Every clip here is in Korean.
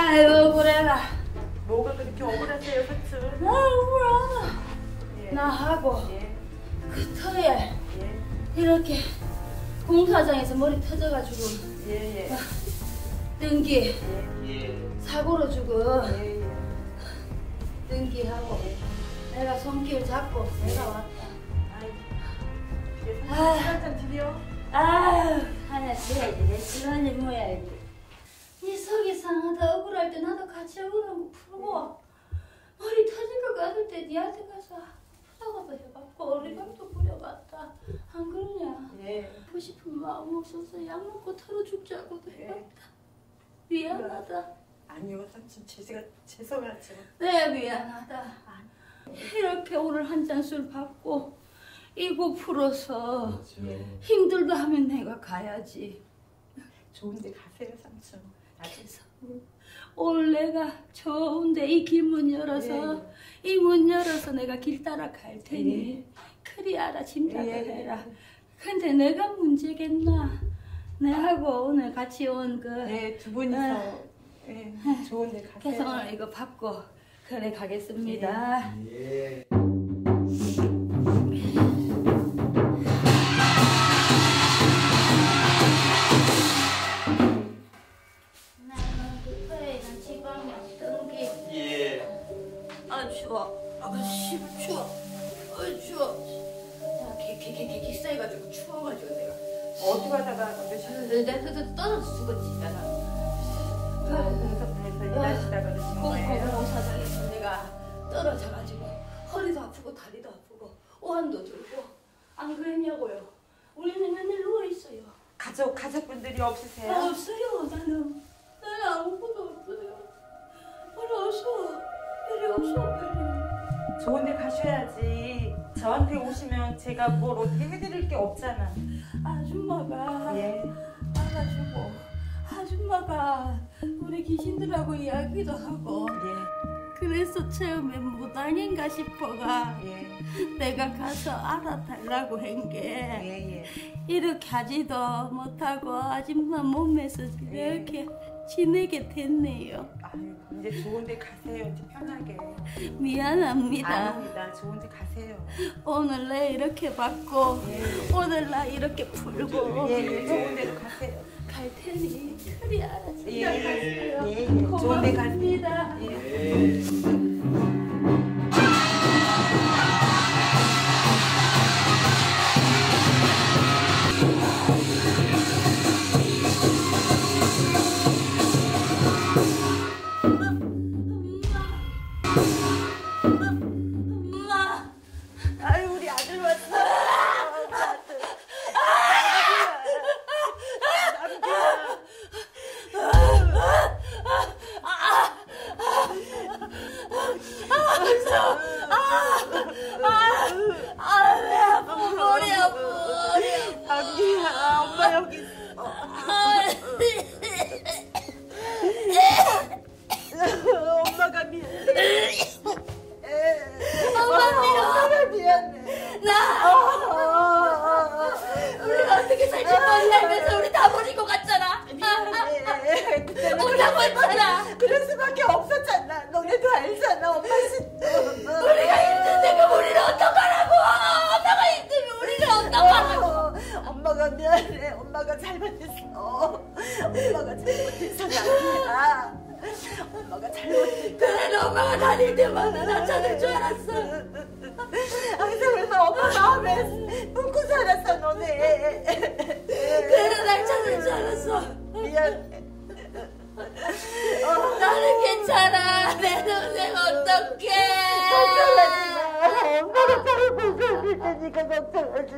아유 그래라. 뭐가 그렇게 억울하세요, 사촌? 나 억울하다. 예. 나하고 예. 그 터에 예. 이렇게 공사장에서 머리 터져가지고 예. 예. 등기 예. 사고로 죽어. 예. 예. 등기하고 내가 손길 잡고 내가 왔다. 예. 아. 한잔 드려. 아유 하나 줘야지. 내 시간이 뭐야 이게. 이 속이 상하다 억울할 때 나도 같이 억울한 거 풀고 머리 터질 것 같을 때 니한테 가서 아프다고도 해봤고 어리광도 부려봤다. 안 그러냐? 예. 하고 싶은 마음 없어서 약 먹고 털어 죽자고도 해봤다. 미안하다. 아니요, 사촌. 제가 죄송하죠. 네 미안하다. 이렇게 오늘 한 잔 술 받고 이고 풀어서 힘들다 하면 내가 가야지. 좋은데 가세요, 삼촌. 그래서 오늘 내가 좋은데 이 길문 열어서 예. 이 문 열어서 내가 길 따라 갈 테니 예. 그리 알아 짐작을 예. 해라. 근데 내가 문제겠나? 내하고 오늘 같이 온 그 네, 두 분이서 예, 좋은데 가세요. 그래서 오늘 이거 받고 그래 가겠습니다. 예. 나는 급해 있는 지방이 등기. 예. 아 추워. 아 씨 추워. 아 추워. 야 기세가지고 추워가지고 내가. 어디 가다가 그러셨는데 내가 떨어져 죽었지잖아. 공사장에서 일하시다가 그러신 거예요? 공사장에서 내가 떨어져가지고 허리도 아프고 다리도 아프고 오한도 들고 안 그랬냐고요. 우리는 맨날 누워 있어요. 가족분들이 없으세요? 없어요. 나는 아무것도 없어요. 별로 없어. 별로 없어. 별로. 좋은데 가셔야지. 저한테 오시면 제가 뭘 어떻게 해드릴 게 없잖아. 아줌마가 예. 와가지고 아줌마가 우리 귀신들하고 이야기도 하고 그래서 처음에 무당인가 싶어가 예. 내가 가서 알아달라고 한 게 예. 이렇게 하지도 못하고 아줌마 몸에서 이렇게 지내게 됐네요. 아유, 이제 좋은데 가세요. 이제 편하게. 미안합니다. 아닙니다. 좋은데 가세요. 오늘 내 이렇게 받고 예. 오늘 나 이렇게 풀고 예. 좋은 데로 가세요. 갈 테니 그리 알아서 예. 가세요. 예. 좋은 데 가세요. 고맙습니다. 예. 엄마. 아유, 우리 아들 왔어. 왜 아파 머리 아파. 남기야, 엄마 여기 있어. 엄마가 미안해. 엄마가 미안해. 우리가 어떻게 살지 몰라면서 우리 다 버리고 갔잖아. 미안해. 그때는 오라고 했잖아. 그럴 수밖에 없었잖아. 너네도 알잖아. 엄마 우리가 힘든데 그 우리를 어떡하라고. 엄마가 힘들면 우리를 어떡하라고. 엄마가 미안해. 엄마가 잘못했어. 엄마가 잘못했어. 아니야. 엄마가 잘못했어. 그래 엄마가 다닐 때마다 나 찾을 줄 알았어. 항상 그래서 엄마 마음에 묻고 살았어. 너네. 그래 날 찾을 줄 알았어. 미안해. 나는 괜찮아. 내 동생 어떡해. 걱정하지 마. 엄마가 잘못했을 테니까 걱정하지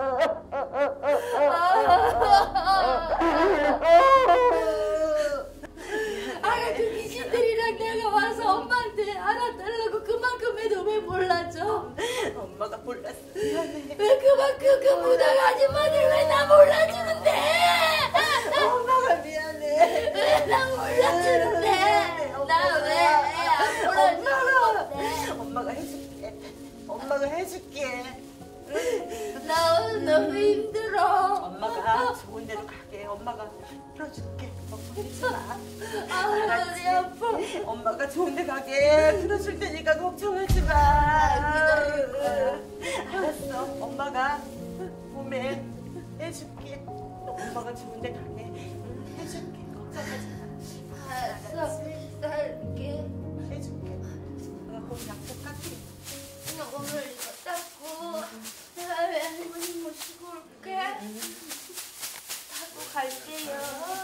아까 그 귀신들이랑 내가 와서 엄마한테 알아달라고 그만큼 해도 왜 몰라줘? 엄마가 몰랐어. 미안해. 왜 그만큼 그 무당 아줌마들 왜 나 몰라주는데? 엄마가 미안해. 왜 나 몰라주는데? 나 왜 안 몰라주는데? 엄마가 해줄게. 엄마가 해줄게. 나 오늘 너무 힘들어. 엄마가 좋은 데로 가게. 엄마가 풀어줄게. 걱정하지 마. 아, 우리 아파. 엄마가 좋은데 가게 들어줄 테니까 걱정하지 마. 알았어. 엄마가 몸에 해줄게. 엄마가 좋은데 가게 해줄게. 걱정하지 마. 알았어. 살게. 해줄게. 내가 거기 약속 깎게. 오늘 이거 닦고 다음에 할머니 모시고 올게. 하고 갈게요.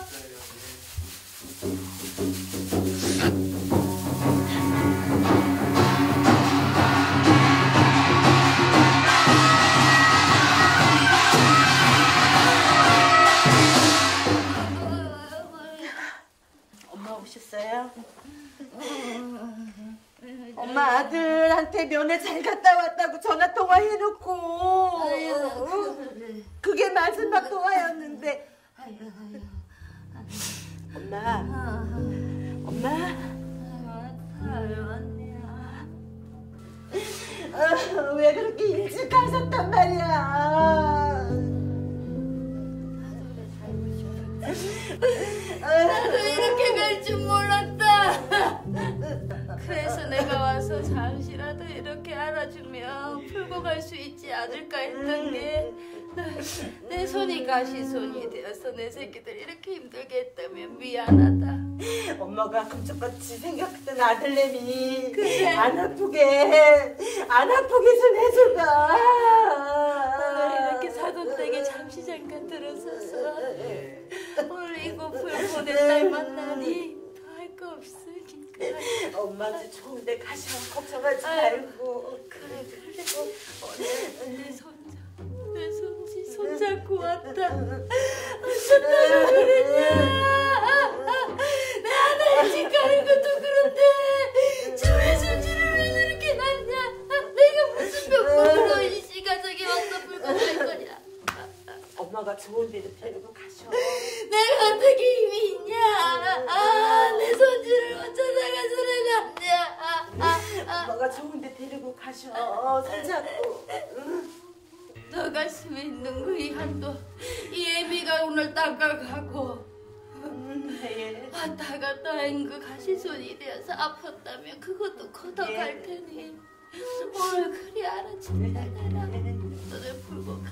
엄마 오셨어요? 엄마 아들한테 면회 잘 갔다 왔다고 전화 통화해놓고 그게 마지막 통화였는데 엄마 왜 그렇게 일찍 가셨단 말이야. 나도 이렇게 갈 줄 몰랐다. 그래서 내가 와서 잠시라도 이렇게 알아주면 풀고 갈 수 있지 않을까 했던 게 내 손이 가시손이 되어서 내 새끼들 이렇게 힘들게 했다면 미안하다. 엄마가 금쪽같이 생겼던 아들내미 그래. 안 아프게 좀 해줄까. 오늘 이렇게 사돈댁에 잠시 잠깐 들어서서 오늘 이거 풀 보낸 날 만나니 더 할 거 없으니까. 엄마도 좋은데 가셔. 걱정하지 아유. 말고. 그래 오늘 내 손잡고 왔다. 어쩌다가 그랬냐. 내 아들 집 가는 것도 그런데 저의 손질을 왜 저렇게 났냐. 내가 무슨 병으로 이 시가족이 와서 불고 갈 거냐. 엄마가 좋은 데로 데리고 가셔. 내가 어떻게 힘이 있냐. 내 손질을 어쩌다가 저래 났냐. 엄마가 좋은 데 데리고 가셔. 손잡고. 너 가슴에 있는 거이 한도 이 애비가 오늘 닦아가고 예. 왔다 갔다 한 그 가시손이 되어서 아팠다면 그것도 걷어갈 테니 오늘 그리 알아주면 내라. 너를 풀고